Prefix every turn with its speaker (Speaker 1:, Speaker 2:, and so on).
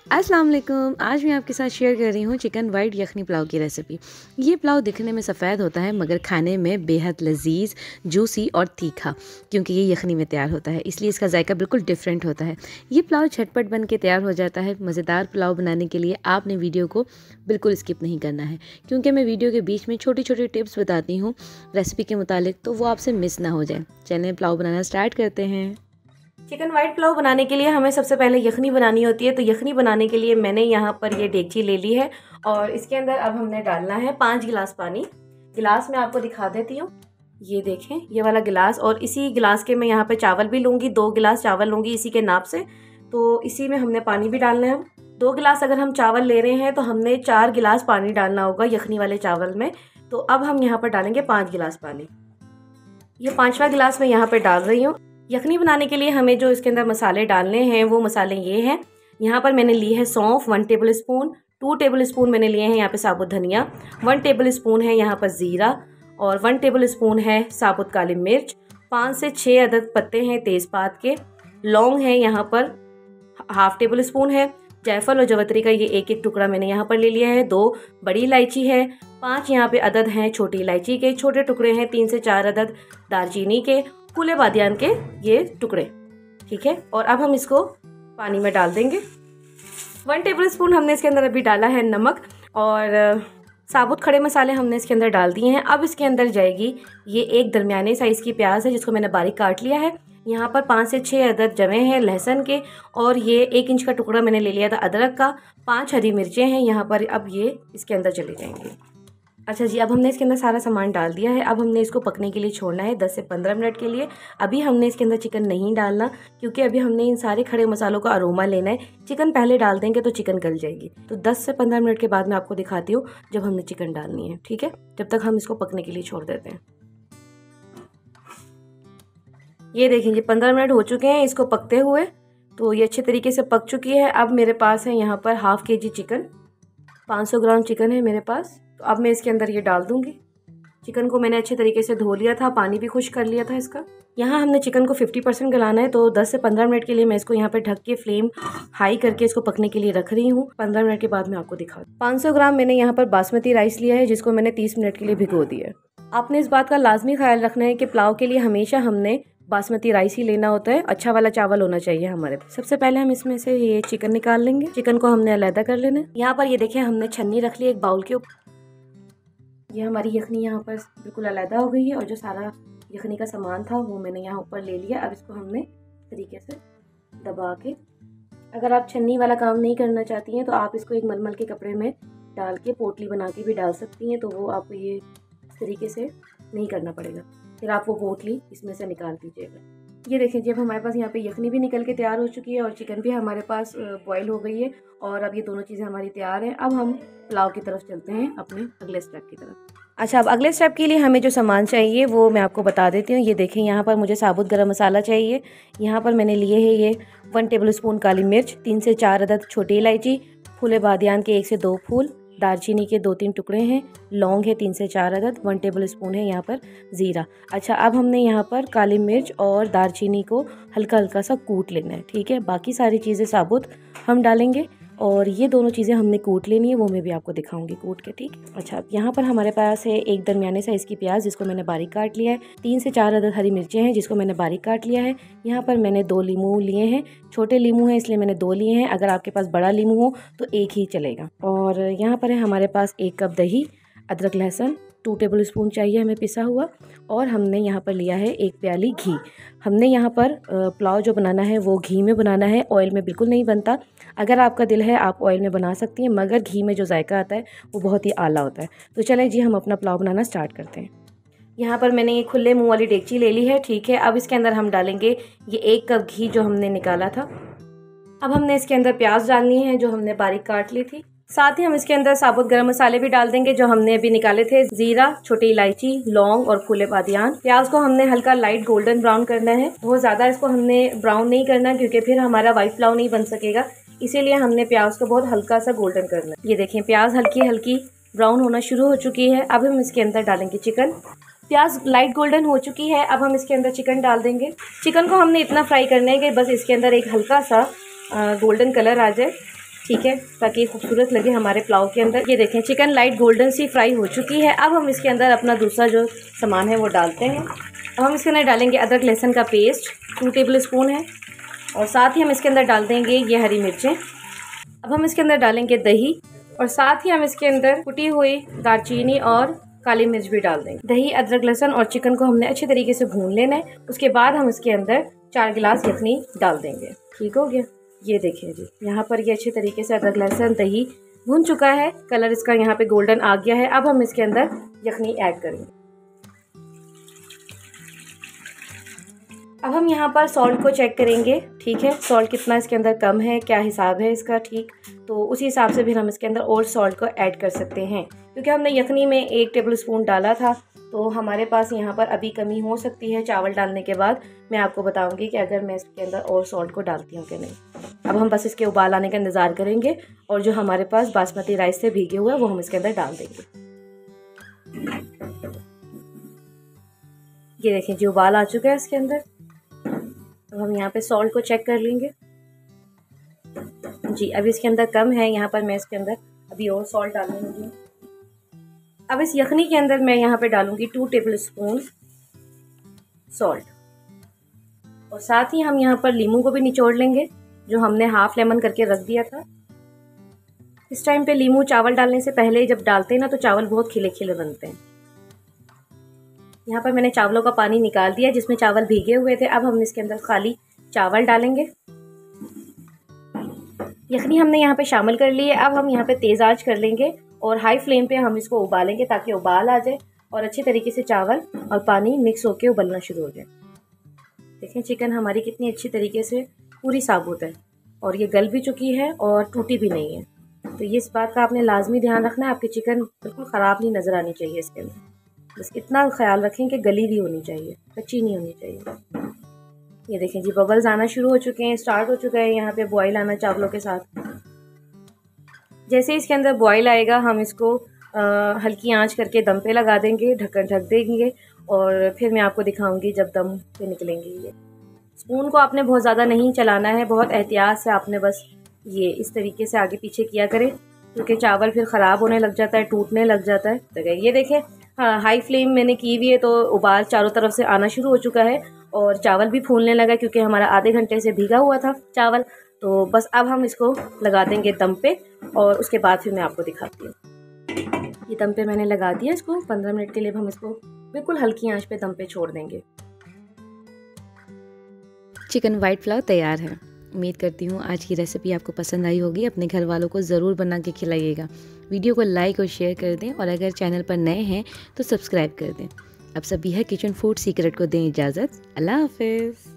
Speaker 1: अस्सलाम वालेकुम। आज मैं आपके साथ शेयर कर रही हूँ चिकन वाइट यखनी पुलाव की रेसिपी। ये पुलाव दिखने में सफ़ेद होता है मगर खाने में बेहद लजीज, जूसी और तीखा, क्योंकि ये यखनी में तैयार होता है इसलिए इसका जायका बिल्कुल डिफरेंट होता है। ये पुलाव झटपट बन के तैयार हो जाता है। मज़ेदार पुलाव बनाने के लिए आपने वीडियो को बिल्कुल स्किप नहीं करना है, क्योंकि मैं वीडियो के बीच में छोटी छोटी टिप्स बताती हूँ रेसिपी के मुतालिक, तो वो आपसे मिस ना हो जाए। चलें पुलाव बनाना स्टार्ट करते हैं।
Speaker 2: चिकन वाइट पुलाव बनाने के लिए हमें सबसे पहले यखनी बनानी होती है। तो यखनी बनाने के लिए मैंने यहाँ पर ये डेगची ले ली है और इसके अंदर अब हमने डालना है 5 गिलास पानी। गिलास मैं आपको दिखा देती हूँ, ये देखें ये वाला गिलास, और इसी गिलास के मैं यहाँ पे चावल भी लूँगी, 2 गिलास चावल लूँगी इसी के नाप से। तो इसी में हमने पानी भी डालना है। 2 गिलास अगर हम चावल ले रहे हैं तो हमने 4 गिलास पानी डालना होगा यखनी वाले चावल में। तो अब हम यहाँ पर डालेंगे 5 गिलास पानी। ये 5वां गिलास मैं यहाँ पर डाल रही हूँ। यखनी बनाने के लिए हमें जो इसके अंदर मसाले डालने हैं वो मसाले ये हैं। यहाँ पर मैंने ली है सौंफ 1 टेबल स्पून, 2 टेबल स्पून मैंने लिए हैं यहाँ पे साबुत धनिया, 1 टेबल स्पून है यहाँ पर ज़ीरा और 1 टेबल स्पून है साबुत काली मिर्च, 5 से 6 अदद पत्ते हैं तेज़पात के, लौंग है यहाँ पर हाफ टेबल स्पून है, जायफल और जवतरी का ये एक एक टुकड़ा मैंने यहाँ पर ले लिया है, 2 बड़ी इलायची है, 5 यहाँ पे अदद हैं छोटी इलायची के छोटे टुकड़े हैं, 3 से 4 अदद दालचीनी के, फूले बादियान के ये टुकड़े, ठीक है। और अब हम इसको पानी में डाल देंगे। 1 टेबल स्पून हमने इसके अंदर अभी डाला है नमक, और साबुत खड़े मसाले हमने इसके अंदर डाल दिए हैं। अब इसके अंदर जाएगी ये एक दरमियाने साइज़ की प्याज है जिसको मैंने बारीक काट लिया है। यहाँ पर 5 से 6 अदद जवे हैं लहसुन के, और ये 1 इंच का टुकड़ा मैंने ले लिया था अदरक का, 5 हरी मिर्चें हैं यहाँ पर। अब ये इसके अंदर चले जाएंगे। अच्छा जी, अब हमने इसके अंदर सारा सामान डाल दिया है। अब हमने इसको पकने के लिए छोड़ना है 10 से 15 मिनट के लिए। अभी हमने इसके अंदर चिकन नहीं डालना, क्योंकि अभी हमने इन सारे खड़े मसालों का अरोमा लेना है। चिकन पहले डाल देंगे तो चिकन गल जाएगी। तो 10 से 15 मिनट के बाद मैं आपको दिखाती हूँ जब हमने चिकन डालनी है, ठीक है। जब तक हम इसको पकने के लिए छोड़ देते हैं। ये देखेंगे 15 मिनट हो चुके हैं इसको पकते हुए, तो ये अच्छे तरीके से पक चुकी है। अब मेरे पास है यहाँ पर half kg chicken, 500 gram chicken है मेरे पास। तो अब मैं इसके अंदर ये डाल दूंगी। चिकन को मैंने अच्छे तरीके से धो लिया था, पानी भी खुश कर लिया था इसका। यहाँ हमने चिकन को 50% गलाना है, तो 10 से 15 मिनट के लिए मैं इसको यहाँ पे ढक के फ्लेम हाई करके इसको पकने के लिए रख रही हूँ। 15 मिनट के बाद मैं आपको दिखा दूँ। 500 ग्राम मैंने यहाँ पर बासमती राइस लिया है जिसको मैंने 30 मिनट के लिए भिगो दिया है। आपने इस बात का लाजमी ख्याल रखना है कि पुलाव के लिए हमेशा हमने बासमती राइस ही लेना होता है, अच्छा वाला चावल होना चाहिए हमारे पास। सबसे पहले हम इसमें से ये चिकन निकाल लेंगे। चिकन को हमने अलग कर लेना है। यहाँ पर ये देखिए हमने छन्नी रख ली एक बाउल के ऊपर। ये हमारी यखनी यहाँ पर बिल्कुल अलहदा हो गई है, और जो सारा यखनी का सामान था वो मैंने यहाँ ऊपर ले लिया। अब इसको हमने तरीके से दबा के, अगर आप छन्नी वाला काम नहीं करना चाहती हैं तो आप इसको एक मलमल के कपड़े में डाल के पोटली बना के भी डाल सकती हैं, तो वो आपको ये इस तरीके से नहीं करना पड़ेगा। फिर आप वो पोटली इसमें से निकाल दीजिएगा। ये देखें जब हमारे पास यहाँ पे यखनी भी निकल के तैयार हो चुकी है और चिकन भी हमारे पास बॉईल हो गई है, और अब ये दोनों चीज़ें हमारी तैयार हैं। अब हम पुलाव की तरफ चलते हैं, अपने अगले स्टेप की तरफ। अच्छा, अब अगले स्टेप के लिए हमें जो सामान चाहिए वो मैं आपको बता देती हूँ। ये देखें यहाँ पर मुझे साबुत गरम मसाला चाहिए। यहाँ पर मैंने लिए है ये 1 टेबल स्पून काली मिर्च, 3 से 4 अदद छोटी इलायची, फूले बादियान के 1 से 2 फूल, दालचीनी के 2-3 टुकड़े हैं, लौंग है 3 से 4 अदद, 1 टेबल स्पून है यहाँ पर ज़ीरा। अच्छा, अब हमने यहाँ पर काली मिर्च और दालचीनी को हल्का हल्का सा कूट लेना है, ठीक है। बाकी सारी चीज़ें साबुत हम डालेंगे, और ये दोनों चीज़ें हमने कूट लेनी है, वो मैं भी आपको दिखाऊंगी कूट के, ठीक। अच्छा, यहाँ पर हमारे पास है एक दरमियाने साइज़ की प्याज जिसको मैंने बारीक काट लिया है, 3 से 4 अदद हरी मिर्चें हैं जिसको मैंने बारीक काट लिया है। यहाँ पर मैंने 2 लीमू लिए हैं, छोटे लीमू हैं इसलिए मैंने 2 लिए हैं, अगर आपके पास बड़ा लीमू हो तो 1 ही चलेगा। और यहाँ पर है हमारे पास 1 कप दही, अदरक लहसुन 2 टेबल स्पून चाहिए हमें पिसा हुआ, और हमने यहाँ पर लिया है 1 प्याली घी। हमने यहाँ पर पुलाव जो बनाना है वो घी में बनाना है, ऑयल में बिल्कुल नहीं बनता। अगर आपका दिल है आप ऑयल में बना सकती हैं, मगर घी में जो जायका आता है वो बहुत ही आला होता है। तो चलें जी, हम अपना पुलाव बनाना स्टार्ट करते हैं। यहाँ पर मैंने ये खुले मुँह वाली डेगची ले ली है, ठीक है। अब इसके अंदर हम डालेंगे ये 1 कप घी जो हमने निकाला था। अब हमने इसके अंदर प्याज डालनी है जो हमने बारीक काट ली थी। साथ ही हम इसके अंदर साबुत गरम मसाले भी डाल देंगे जो हमने अभी निकाले थे, जीरा, छोटी इलायची, लौंग और फूले बादियान। प्याज को हमने हल्का लाइट गोल्डन ब्राउन करना है, बहुत ज्यादा इसको हमने ब्राउन नहीं करना क्योंकि फिर हमारा वाइट पुलाव नहीं बन सकेगा, इसीलिए हमने प्याज को बहुत हल्का सा गोल्डन करना है। ये देखें प्याज हल्की हल्की ब्राउन होना शुरू हो चुकी है। अब हम इसके अंदर डालेंगे चिकन। प्याज लाइट गोल्डन हो चुकी है, अब हम इसके अंदर चिकन डाल देंगे। चिकन को हमने इतना फ्राई करना है कि बस इसके अंदर एक हल्का सा गोल्डन कलर आ जाए। ठीक है, ताकि ये खूबसूरत लगे हमारे पुलाव के अंदर। ये देखें चिकन लाइट गोल्डन सी फ्राई हो चुकी है। अब हम इसके अंदर अपना दूसरा जो सामान है वो डालते हैं। अब हम इसके अंदर डालेंगे अदरक लहसुन का पेस्ट 2 टेबल स्पून है, और साथ ही हम इसके अंदर डाल देंगे ये हरी मिर्चें। अब हम इसके अंदर डालेंगे दही, और साथ ही हम इसके अंदर कुटी हुई दालचीनी और काली मिर्च भी डाल देंगे। दही, अदरक, लहसुन और चिकन को हमने अच्छे तरीके से भून लेना है। उसके बाद हम इसके अंदर 4 गिलास यखनी डाल देंगे। ठीक हो गया। ये देखिए जी, यहाँ पर ये अच्छे तरीके से अदरक लहसुन दही भून चुका है, कलर इसका यहाँ पे गोल्डन आ गया है। अब हम इसके अंदर यखनी ऐड करेंगे। अब हम यहाँ पर सॉल्ट को चेक करेंगे। ठीक है, सॉल्ट कितना इसके अंदर कम है, क्या हिसाब है इसका, ठीक, तो उसी हिसाब से फिर हम इसके अंदर और सॉल्ट को ऐड कर सकते हैं। क्योंकि हमने यखनी में 1 टेबल स्पून डाला था, तो हमारे पास यहाँ पर अभी कमी हो सकती है। चावल डालने के बाद मैं आपको बताऊंगी कि अगर मैं इसके अंदर और सॉल्ट को डालती हूँ कि नहीं। अब हम बस इसके उबाल आने का इंतज़ार करेंगे, और जो हमारे पास बासमती राइस से भीगे हुए वो हम इसके अंदर डाल देंगे। ये देखें जी, उबाल आ चुका है इसके अंदर। अब हम यहाँ पे सॉल्ट को चेक कर लेंगे। जी, अभी इसके अंदर कम है, यहाँ पर मैं इसके अंदर अभी और सॉल्ट डालूंगी। अब इस यखनी के अंदर मैं यहाँ पे डालूंगी 2 टेबल स्पून सॉल्ट, और साथ ही हम यहाँ पर लीमू को भी निचोड़ लेंगे, जो हमने हाफ लेमन करके रख दिया था। इस टाइम पे लीमू चावल डालने से पहले जब डालते हैं ना, तो चावल बहुत खिले खिले बनते हैं। यहाँ पर मैंने चावलों का पानी निकाल दिया जिसमें चावल भीगे हुए थे। अब हम इसके अंदर खाली चावल डालेंगे। यखनी हमने यहाँ पे शामिल कर ली है। अब हम यहाँ पे तेज़ आंच कर लेंगे और हाई फ्लेम पे हम इसको उबालेंगे, ताकि उबाल आ जाए और अच्छे तरीके से चावल और पानी मिक्स होके उबलना शुरू हो जाए। देखें चिकन हमारी कितनी अच्छी तरीके से पूरी साबुत है, और ये गल भी चुकी है और टूटी भी नहीं है। तो ये इस बात का आपने लाजमी ध्यान रखना है, आपकी चिकन बिल्कुल ख़राब नहीं नज़र आनी चाहिए इसके अंदर। बस इतना ख्याल रखें कि गली भी होनी चाहिए, कच्ची नहीं होनी चाहिए। ये देखें जी, बबल्स आना शुरू हो चुके हैं, स्टार्ट हो चुका है यहाँ पे बॉईल आना चावलों के साथ। जैसे इसके अंदर बॉईल आएगा, हम इसको हल्की आंच करके दम पे लगा देंगे, ढक्कन ढक देंगे, और फिर मैं आपको दिखाऊंगी जब दम पे निकलेंगे। ये स्पून को आपने बहुत ज़्यादा नहीं चलाना है, बहुत एहतियात से आपने बस ये इस तरीके से आगे पीछे किया करें, क्योंकि चावल फिर ख़राब होने लग जाता है, टूटने लग जाता है। तो ये देखें, हाँ, हाई फ्लेम मैंने की हुई है, तो उबाल चारों तरफ से आना शुरू हो चुका है और चावल भी फूलने लगा, क्योंकि हमारा आधे घंटे से भीगा हुआ था चावल। तो बस अब हम इसको लगा देंगे दम पे, और उसके बाद फिर मैं आपको दिखाती हूँ। ये दम पे मैंने लगा दिया इसको 15 मिनट के लिए। हम इसको बिल्कुल हल्की आंच पे दम पे छोड़ देंगे।
Speaker 1: चिकन वाइट पुलाव तैयार है। उम्मीद करती हूँ आज की रेसिपी आपको पसंद आई होगी। अपने घर वालों को ज़रूर बना के खिलाइएगा। वीडियो को लाइक और शेयर कर दें, और अगर चैनल पर नए हैं तो सब्सक्राइब कर दें। अब सभी है किचन फूड सीक्रेट को दें इजाज़त। अल्लाह हाफिज़।